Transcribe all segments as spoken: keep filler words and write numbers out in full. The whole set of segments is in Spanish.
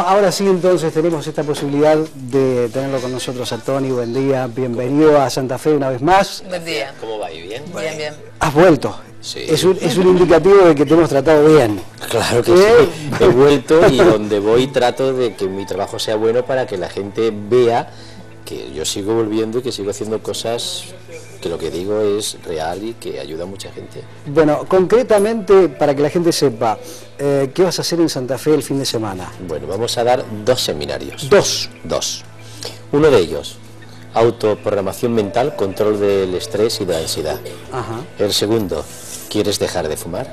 ahora sí entonces tenemos esta posibilidad de tenerlo con nosotros a Tony. Buen día, bienvenido a Santa Fe una vez más. Buen día. ¿Cómo va? ¿Bien? Bien, bien. Has vuelto. Sí. Es un, es un indicativo de que te hemos tratado bien. Claro que ¿Eh? sí. He vuelto y donde voy trato de que mi trabajo sea bueno para que la gente vea que yo sigo volviendo y que sigo haciendo cosas que lo que digo es real y que ayuda a mucha gente. Bueno, concretamente, para que la gente sepa, eh, ¿qué vas a hacer en Santa Fe el fin de semana? Bueno, vamos a dar dos seminarios. Dos. Dos. Uno de ellos, autoprogramación mental, control del estrés y de la ansiedad. Ajá. El segundo, ¿quieres dejar de fumar?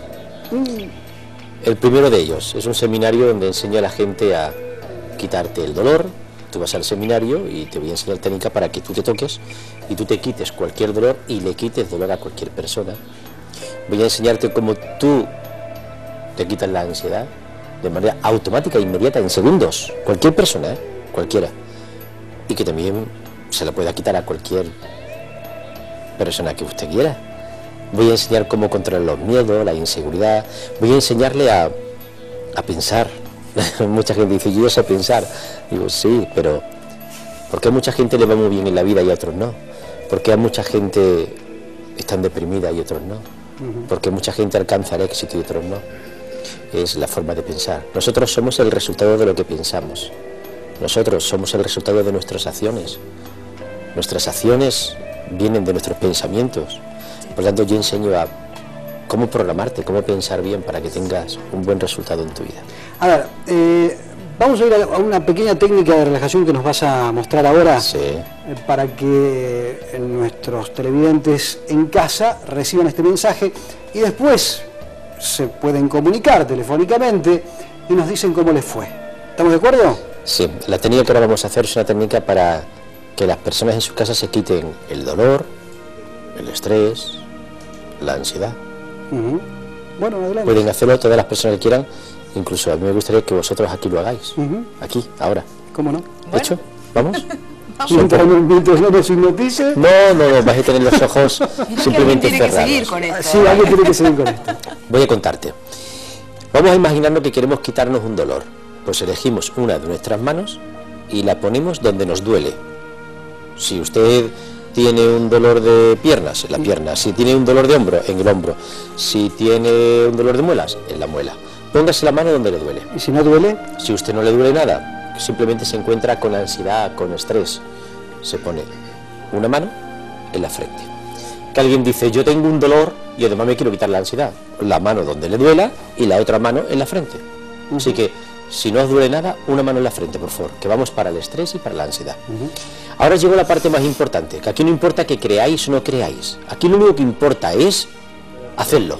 El primero de ellos es un seminario donde enseño a la gente a quitarte el dolor. Tú vas al seminario y te voy a enseñar técnica para que tú te toques y tú te quites cualquier dolor y le quites dolor a cualquier persona. Voy a enseñarte cómo tú te quitas la ansiedad de manera automática e inmediata, en segundos. Cualquier persona, ¿eh? Cualquiera. Y que también se la pueda quitar a cualquier persona que usted quiera. Voy a enseñar cómo controlar los miedos, la inseguridad. Voy a enseñarle a, a pensar. Mucha gente dice, yo sé pensar. Digo, sí, pero ¿por qué a mucha gente le va muy bien en la vida y a otros no? ¿Por qué a mucha gente están deprimida y otros no? Uh-huh. ¿Por qué mucha gente alcanza el éxito y otros no? Es la forma de pensar. Nosotros somos el resultado de lo que pensamos. Nosotros somos el resultado de nuestras acciones. Nuestras acciones vienen de nuestros pensamientos. Por lo tanto, yo enseño a cómo programarte, cómo pensar bien para que tengas un buen resultado en tu vida. A ver, eh, vamos a ir a una pequeña técnica de relajación que nos vas a mostrar ahora. Sí. Eh, para que eh, nuestros televidentes en casa reciban este mensaje y después se pueden comunicar telefónicamente y nos dicen cómo les fue. ¿Estamos de acuerdo? Sí, la técnica que ahora vamos a hacer es una técnica para que las personas en su casa se quiten el dolor, el estrés, la ansiedad. Uh-huh. Bueno, adelante. Pueden hacerlo todas las personas que quieran, incluso a mí me gustaría que vosotros aquí lo hagáis. Uh-huh. Aquí, ahora. ¿Cómo no? Bueno. ¿Hecho? ¿Vamos? Mientras, mientras no nos hipnotice. No, no, no, vais a tener los ojos simplemente tiene cerrados. Que seguir con esto. Sí, alguien tiene que seguir con esto. Voy a contarte. Vamos a imaginarnos que queremos quitarnos un dolor. Pues elegimos una de nuestras manos y la ponemos donde nos duele. Si usted tiene un dolor de piernas, en la pierna. Si tiene un dolor de hombro, en el hombro. Si tiene un dolor de muelas, en la muela. Póngase la mano donde le duele. ¿Y si no duele? Si usted no le duele nada, simplemente se encuentra con ansiedad, con estrés, se pone una mano en la frente. Que alguien dice, yo tengo un dolor y además me quiero quitar la ansiedad. La mano donde le duela y la otra mano en la frente. Uh-huh. Así que, si no os duele nada, una mano en la frente, por favor, que vamos para el estrés y para la ansiedad. Uh-huh. Ahora llegó la parte más importante, que aquí no importa que creáis o no creáis, aquí lo único que importa es hacerlo.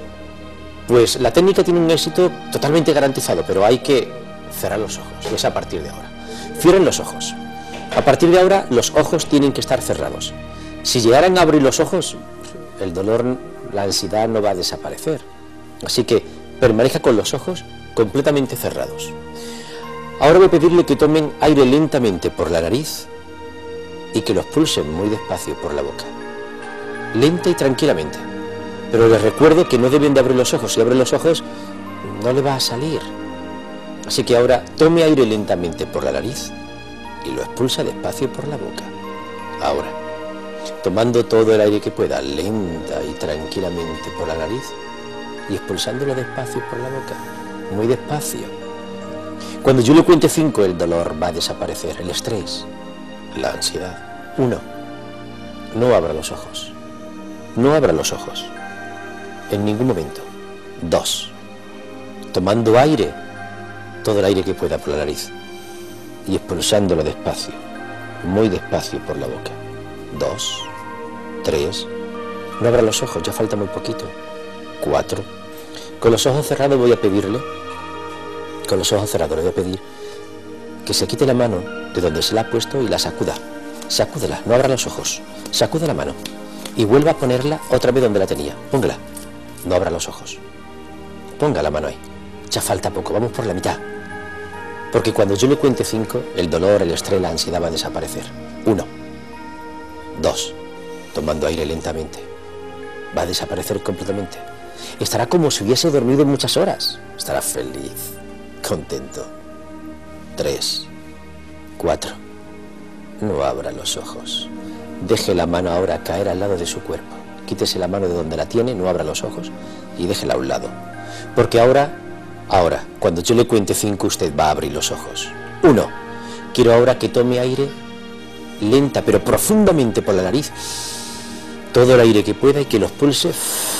Pues la técnica tiene un éxito totalmente garantizado, pero hay que cerrar los ojos, y es a partir de ahora. Cierren los ojos. A partir de ahora, los ojos tienen que estar cerrados. Si llegaran a abrir los ojos, el dolor, la ansiedad no va a desaparecer. Así que permanezca con los ojos completamente cerrados. Ahora voy a pedirle que tomen aire lentamente por la nariz y que lo expulsen muy despacio por la boca. Lenta y tranquilamente. Pero les recuerdo que no deben de abrir los ojos. Si abren los ojos, no le va a salir. Así que ahora tome aire lentamente por la nariz y lo expulsa despacio por la boca. Ahora, tomando todo el aire que pueda, lenta y tranquilamente por la nariz y expulsándolo despacio por la boca. Muy despacio. Cuando yo le cuente cinco, el dolor va a desaparecer, el estrés, la ansiedad. Uno, no abra los ojos. No abra los ojos. En ningún momento. Dos, tomando aire, todo el aire que pueda por la nariz y expulsándolo despacio, muy despacio por la boca. Dos, tres, no abra los ojos, ya falta muy poquito. Cuatro, con los ojos cerrados voy a pedirle, con los ojos cerrados le voy a pedir que se quite la mano de donde se la ha puesto y la sacuda. Sacúdela, no abra los ojos, sacuda la mano y vuelva a ponerla otra vez donde la tenía. Póngala, no abra los ojos, ponga la mano ahí. Ya falta poco, vamos por la mitad. Porque cuando yo le cuente cinco, el dolor, el estrés, la ansiedad va a desaparecer. Uno, dos, tomando aire lentamente, va a desaparecer completamente. Estará como si hubiese dormido muchas horas. Estará feliz, contento. tres, cuatro. No abra los ojos. Deje la mano ahora caer al lado de su cuerpo. Quítese la mano de donde la tiene, no abra los ojos y déjela a un lado. Porque ahora, ahora, cuando yo le cuente cinco, usted va a abrir los ojos. Uno. Quiero ahora que tome aire lenta pero profundamente por la nariz. Todo el aire que pueda y que los pulse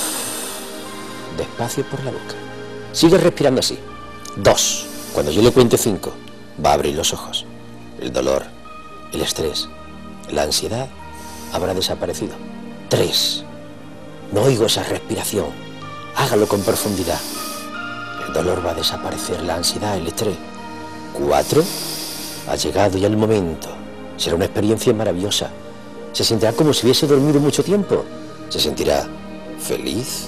despacio por la boca. Sigue respirando así. Dos. Cuando yo le cuente cinco, va a abrir los ojos. El dolor, el estrés, la ansiedad habrá desaparecido. Tres. No oigo esa respiración. Hágalo con profundidad. El dolor va a desaparecer, la ansiedad, el estrés. Cuatro. Ha llegado ya el momento. Será una experiencia maravillosa. Se sentirá como si hubiese dormido mucho tiempo. Se sentirá feliz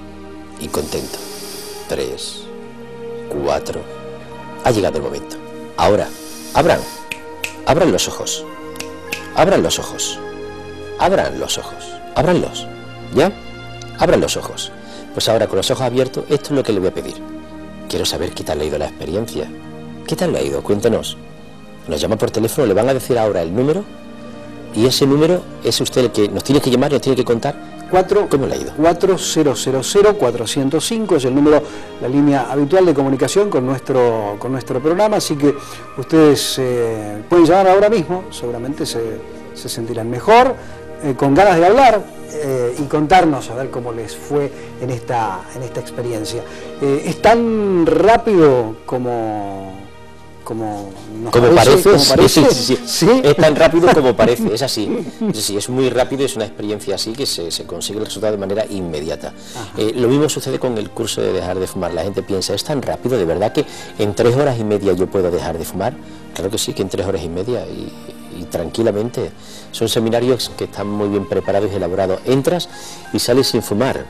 y contento. Tres. Cuatro. Ha llegado el momento. Ahora, abran. Abran los ojos. Abran los ojos. Abran los ojos. Ábranlos. ¿Ya? Abran los ojos. Pues ahora con los ojos abiertos, esto es lo que le voy a pedir. Quiero saber qué tal le ha ido la experiencia. ¿Qué tal le ha ido? Cuéntenos. Nos llama por teléfono, le van a decir ahora el número y ese número es usted el que nos tiene que llamar y nos tiene que contar cuatro, cómo le ha ido. cuatro cero cero cero cuatro cero cinco es el número, la línea habitual de comunicación con nuestro, con nuestro programa, así que ustedes eh, pueden llamar ahora mismo, seguramente se, se sentirán mejor, eh, con ganas de hablar eh, y contarnos a ver cómo les fue en esta, en esta experiencia. Eh, es tan rápido como... como nos como parece, parece, como parece. Sí, sí, sí. ¿Sí? Es tan rápido como parece, es así. Sí, es muy rápido, es una experiencia así que se, se consigue el resultado de manera inmediata. Eh, lo mismo sucede con el curso de dejar de fumar. La gente piensa, es tan rápido, de verdad que en tres horas y media yo puedo dejar de fumar. Claro que sí, que en tres horas y media y, y tranquilamente. Son seminarios que están muy bien preparados y elaborados. Entras y sales sin fumar,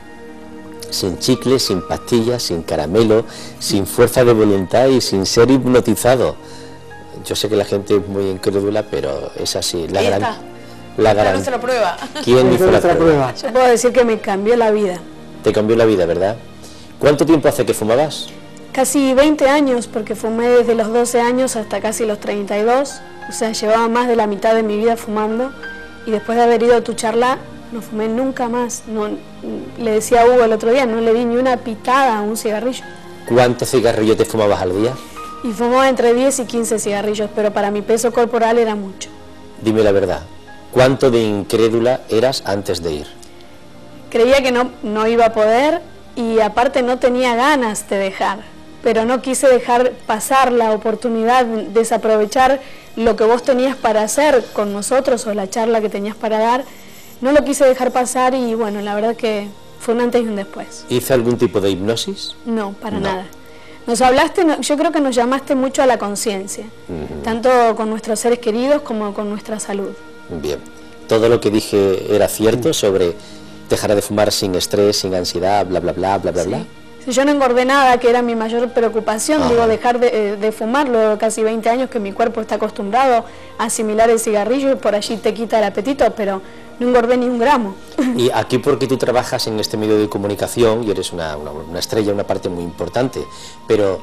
sin chicle, sin pastillas, sin caramelo, sin fuerza de voluntad y sin ser hipnotizado. Yo sé que la gente es muy incrédula, pero es así. La gran, la gran... nuestra prueba. ¿Quién hizo la prueba? prueba? Yo puedo decir que me cambió la vida. Te cambió la vida, ¿verdad? ¿Cuánto tiempo hace que fumabas? Casi veinte años, porque fumé desde los doce años hasta casi los treinta y dos. O sea, llevaba más de la mitad de mi vida fumando. Y después de haber ido a tu charla, no fumé nunca más. No, le decía a Hugo el otro día, no le di ni una pitada a un cigarrillo. ¿Cuántos cigarrillos te fumabas al día? Y fumaba entre diez y quince cigarrillos, pero para mi peso corporal era mucho. Dime la verdad, ¿cuánto de incrédula eras antes de ir? Creía que no, no iba a poder y aparte no tenía ganas de dejar, pero no quise dejar pasar la oportunidad, desaprovechar lo que vos tenías para hacer con nosotros o la charla que tenías para dar. No lo quise dejar pasar y bueno, la verdad que fue un antes y un después. ¿Hice algún tipo de hipnosis? No, para no. nada. Nos hablaste, yo creo que nos llamaste mucho a la conciencia, uh-huh. tanto con nuestros seres queridos como con nuestra salud. Bien. ¿Todo lo que dije era cierto sobre dejar de fumar sin estrés, sin ansiedad, bla, bla, bla, bla, bla, sí. bla? Si yo no engordé nada, que era mi mayor preocupación, Ajá. digo, dejar de, de fumar, luego de casi veinte años que mi cuerpo está acostumbrado a asimilar el cigarrillo y por allí te quita el apetito, pero no engordé ni un gramo. Y aquí porque tú trabajas en este medio de comunicación y eres una, una, una estrella, una parte muy importante, pero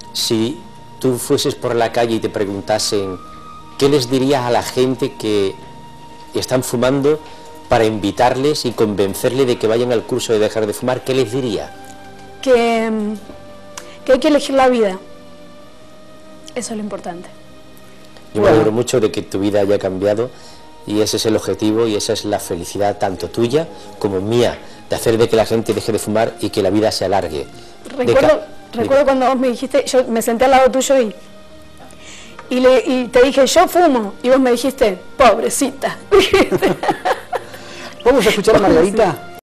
si tú fueses por la calle y te preguntasen qué les dirías a la gente que están fumando para invitarles y convencerles de que vayan al curso de dejar de fumar, ¿qué les diría? Que, que hay que elegir la vida. Eso es lo importante. Yo me alegro mucho de que tu vida haya cambiado y ese es el objetivo y esa es la felicidad tanto tuya como mía, de hacer de que la gente deje de fumar y que la vida se alargue. Recuerdo, recuerdo cuando vos me dijiste, yo me senté al lado tuyo y, y, le, y te dije, yo fumo, y vos me dijiste, pobrecita. ¿Vamos a escuchar a Margarita?